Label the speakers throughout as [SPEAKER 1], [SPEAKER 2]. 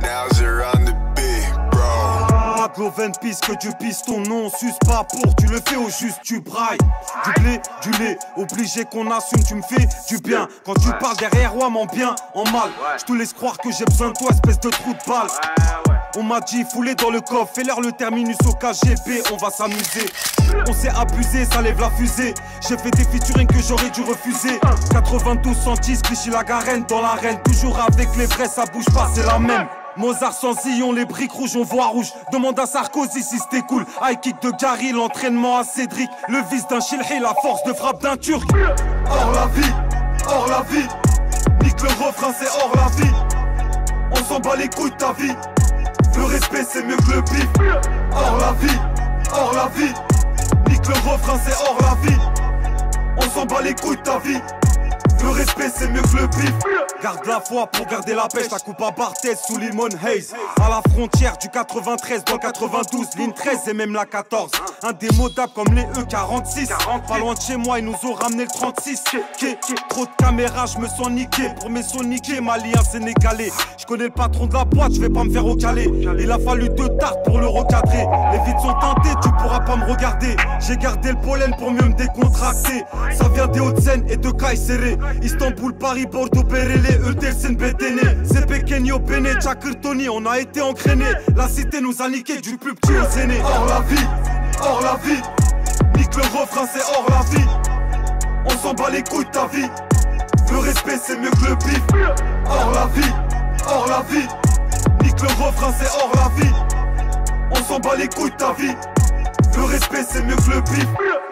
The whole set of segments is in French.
[SPEAKER 1] Nowser on the beat, bro.
[SPEAKER 2] Gloven pisse que tu pisses ton nom, suce pas pour, tu le fais au juste, tu brailles. Du blé, du lait, obligé qu'on assume, tu me fais du bien. Quand tu parles derrière moi, mon bien, en mal. Je te laisse croire que j'ai besoin de toi, espèce de trou de balle. On m'a dit foulé dans le coffre, fais-leur le terminus au KGB, on va s'amuser. On s'est abusé, ça lève la fusée. J'ai fait des featuring que j'aurais dû refuser. 92 110, Clichy la Garenne dans l'arène. Toujours avec les vrais, ça bouge pas, c'est la même. Mozart sans Zion, les briques rouges, on voit rouge. Demande à Sarkozy si c'était cool. High kick de Gary, l'entraînement à Cédric. Le vice d'un Chilhi, la force de frappe d'un Turc. Hors la vie, hors la vie. Nique le refrain, c'est hors la vie. On s'en bat les couilles de ta vie. Le respect c'est mieux que le bif. Hors la vie, hors la vie. Nique le refrain c'est hors la vie. On s'en bat les couilles de ta vie. Le respect c'est mieux que le bif. Garde la foi pour garder la pêche. La coupe à Barthez sous Limon Haze. À la frontière du 93 dans le 92. Ligne 13 et même la 14. Indémodable comme les E46. Pas loin de chez moi ils nous ont ramené le 36. Trop de caméras je me sens niqué. Pour mes sons niqués malien sénégalais. Je connais le patron de la boîte, je vais pas me faire recaler. Il a fallu 2 tartes pour le recadrer. Les vides sont teintées, tu pourras pas me regarder. J'ai gardé le pollen pour mieux me décontracter. Ça vient des Hauts-de-Seine et de Kayseri. Istanbul, Paris, Bordeaux, Berélé, Eudelsen, Béténé. C'est Pequeño, Béné, Tchakirtoni, on a été engrainés. La cité nous a niqué du plus petit aux aînés. Hors la vie, hors la vie. Nique le refrain, c'est hors la vie. On s'en bat les couilles de ta vie. Le respect, c'est mieux que le bif. Hors la vie, hors la vie. Nique le refrain, c'est hors la vie. On s'en bat les couilles de ta vie. Le respect, c'est mieux que le bif.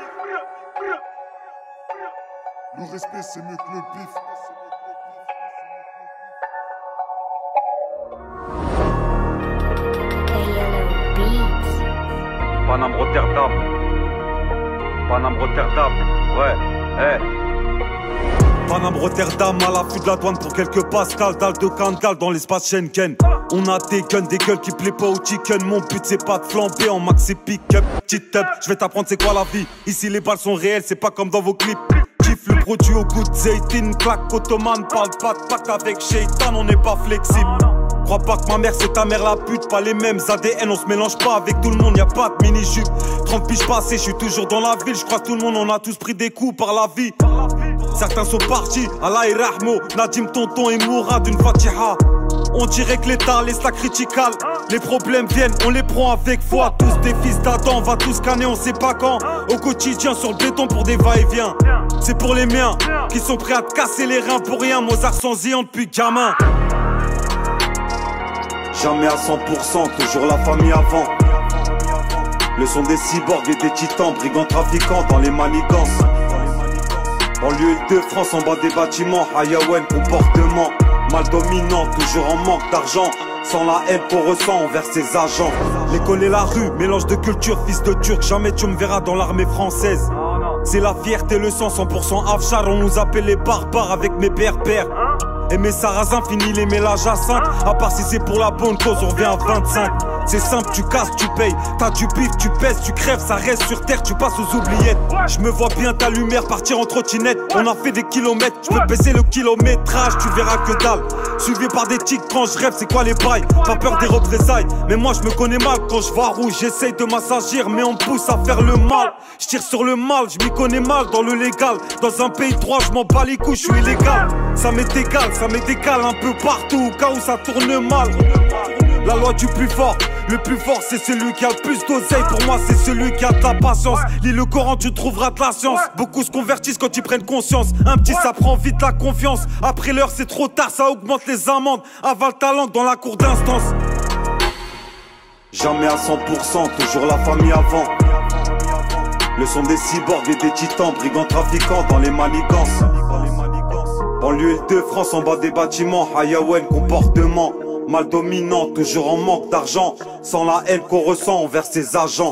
[SPEAKER 3] Le respect c'est mieux que le bif.
[SPEAKER 2] Paname Rotterdam. Paname Rotterdam. Ouais, Paname Rotterdam à l'affût de la douane pour quelques pascals. Dalle de Kandgal dans l'espace Schengen. On a des guns, des gueules qui plaît pas au chicken. Mon but c'est pas de flamber en max et pick-up. Cheat up, je vais t'apprendre c'est quoi la vie. Ici les balles sont réelles, c'est pas comme dans vos clips. Kiffe le produit au goût de Zaytin, claque ottomane. Parle pas de pack avec Shaitan, on n'est pas flexible. Crois pas que ma mère c'est ta mère la pute. Pas les mêmes ADN, on se mélange pas avec tout le monde, y a pas de mini-jupe. 30 piges passées, je suis toujours dans la ville. Je crois que tout le monde, on a tous pris des coups par la vie. Certains sont partis, Allah et Rahmo. Nadim, Tonton et Mourad d'une Fatiha. On dirait que l'État laisse la critical. Les problèmes viennent, on les prend avec foi. Tous des fils d'Adam, on va tous scanner, on sait pas quand. Au quotidien sur le béton pour des va-et-vient. C'est pour les miens, qui sont prêts à te casser les reins pour rien. Mozart sans Zion depuis gamin. Jamais à 100%, toujours la famille avant. Le son des cyborgs et des titans, brigands trafiquants dans les manigances. En lieu de France, en bas des bâtiments, Hayawen, comportement mal dominant, toujours en manque d'argent. Sans la haine qu'on ressent envers ses agents. L'école et la rue, mélange de culture, fils de turc. Jamais tu me verras dans l'armée française. C'est la fierté, le sang, 100% Afshar. On nous appelle les barbares avec mes pères. Aimer Sarrazin, fini les mélanges à 5. À part si c'est pour la bonne cause, on revient à 25. C'est simple, tu casses, tu payes. T'as du bif, tu pèses, tu crèves, ça reste sur terre, tu passes aux oubliettes. Je me vois bien ta lumière partir en trottinette. On a fait des kilomètres, je peux baisser le kilométrage, tu verras que dalle. Suivi par des tics quand je rêve, c'est quoi les bails? Pas peur des représailles, mais moi je me connais mal. Quand je vois rouge, j'essaye de m'assagir, mais on me pousse à faire le mal. Je tire sur le mal, je m'y connais mal dans le légal. Dans un pays droit, je m'en bats les couilles, je suis illégal. Ça m'est égal, ça m'est égal un peu partout, au cas où ça tourne mal. La loi du plus fort, le plus fort c'est celui qui a le plus d'oseille. Pour moi c'est celui qui a de la patience. Lis le Coran, tu trouveras de la science. Beaucoup se convertissent quand ils prennent conscience. Un petit ça prend vite la confiance. Après l'heure c'est trop tard, ça augmente les amendes. Avale ta langue dans la cour d'instance. Jamais à 100%, toujours la famille avant. Le son des cyborgs et des titans, brigands trafiquants dans les manigances. En lieu de France, en bas des bâtiments, Hayawen, comportement mal dominant, toujours en manque d'argent. Sans la haine qu'on ressent envers ses agents.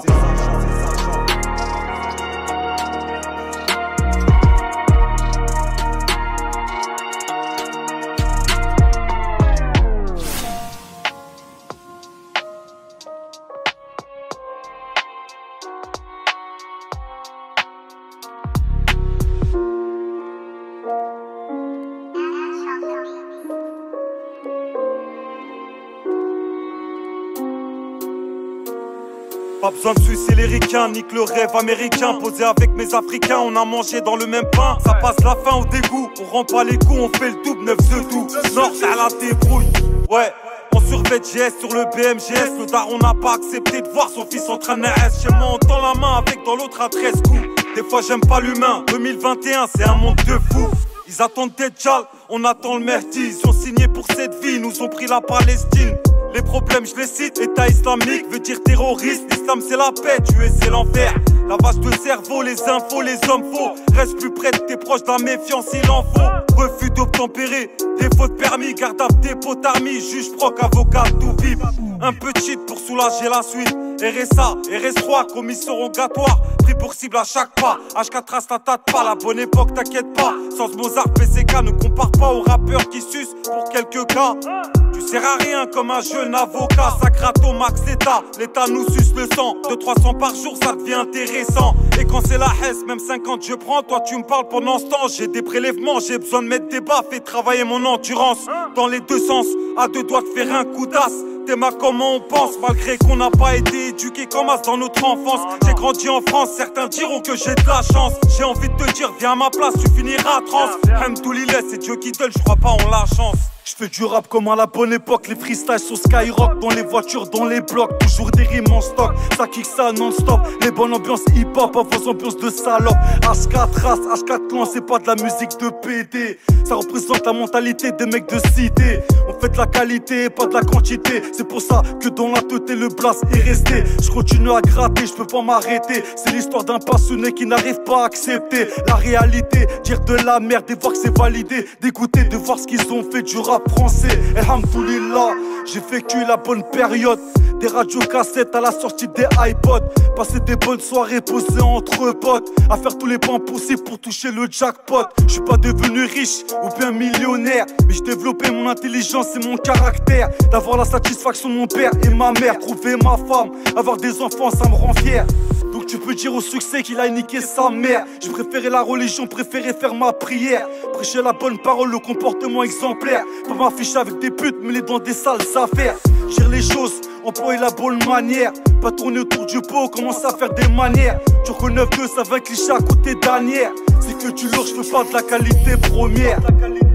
[SPEAKER 2] Pas besoin de sucer les ricains, nique le rêve américain. Posé avec mes africains, on a mangé dans le même pain. Ça passe la faim au dégoût, on rend pas les coups, on fait le double 9 de tout. Nord à la débrouille, ouais. On survêt GS sur le BMGS. Le daron n'a pas accepté de voir son fils en train de RS. Chez moi on tend la main avec dans l'autre à 13 coups. Des fois j'aime pas l'humain, 2021 c'est un monde de fous. Ils attendent Dejjal, on attend le Mehdi. Ils ont signé pour cette vie, ils nous ont pris la Palestine. Les problèmes je les cite, État islamique veut dire terroriste. L'islam c'est la paix, tuer c'est l'enfer. Lavage de cerveau, les infos, les hommes faux. Reste plus près de tes proches, de la méfiance il en faut. Refus d'obtempérer, défaut de permis, garde à dépôt d'armes, juge proc, avocat, tout vif. Un peu de shit pour soulager la suite. RSA, RS3, commission rogatoire. Pris pour cible à chaque pas. H4 trace la tâte pas, la bonne époque t'inquiète pas. Sans Mozart, PCK ne compare pas aux rappeurs qui sucent pour quelques cas. Tu sers à rien comme un jeune avocat. Sacrato, Max, l'État nous suce le sang. 200-300 par jour, ça devient intéressant. Et quand c'est la hesse, même 50 je prends. Toi tu me parles pendant ce temps. J'ai des prélèvements, j'ai besoin de mettre des baffes et travailler mon endurance. Dans les deux sens, à deux doigts de faire un coup d'as. T'es ma comment on pense, malgré qu'on n'a pas été éduqué comme as dans notre enfance. J'ai grandi en France, certains diront que j'ai de la chance. J'ai envie de te dire, viens à ma place, tu finiras trans. Hamdoulillah, c'est Dieu qui donne, je crois pas on la chance. Je fais du rap comme à la bonne époque, les freestyles sur Skyrock. Dans les voitures, dans les blocs, toujours des rimes en stock. Ça kick ça non-stop, les bonnes ambiances hip-hop, à vos ambiances de salope. H4 race, H4 clan, c'est pas de la musique de PD. Ça représente la mentalité des mecs de cité. On fait de la qualité, pas de la quantité. C'est pour ça que dans la tête le blast est resté. Je continue à gratter, je peux pas m'arrêter. C'est l'histoire d'un passionné qui n'arrive pas à accepter la réalité, dire de la merde et voir que c'est validé. D'écouter, de voir ce qu'ils ont fait du rap français. Alhamdoulilah, j'ai vécu la bonne période. Des radios cassettes à la sortie des iPods. Passer des bonnes soirées posées entre potes. À faire tous les plans possibles pour toucher le jackpot. Je suis pas devenu riche ou bien millionnaire, mais j'ai développé mon intelligence et mon caractère. D'avoir la satisfaction de mon père et ma mère. Trouver ma femme, avoir des enfants, ça me rend fier. Donc tu peux dire au succès qu'il a niqué sa mère. J'ai préféré la religion, préféré faire ma prière. Prêcher la bonne parole, le comportement exemplaire. Pas m'afficher avec des putes, mais les dans des sales affaires. Gère les choses, employer la bonne manière. Pas tourner autour du pot, commence à faire des manières. Tu reconnais que ça va cliché à côté d'Anière. C'est que du lourd, je veux pas de la qualité première.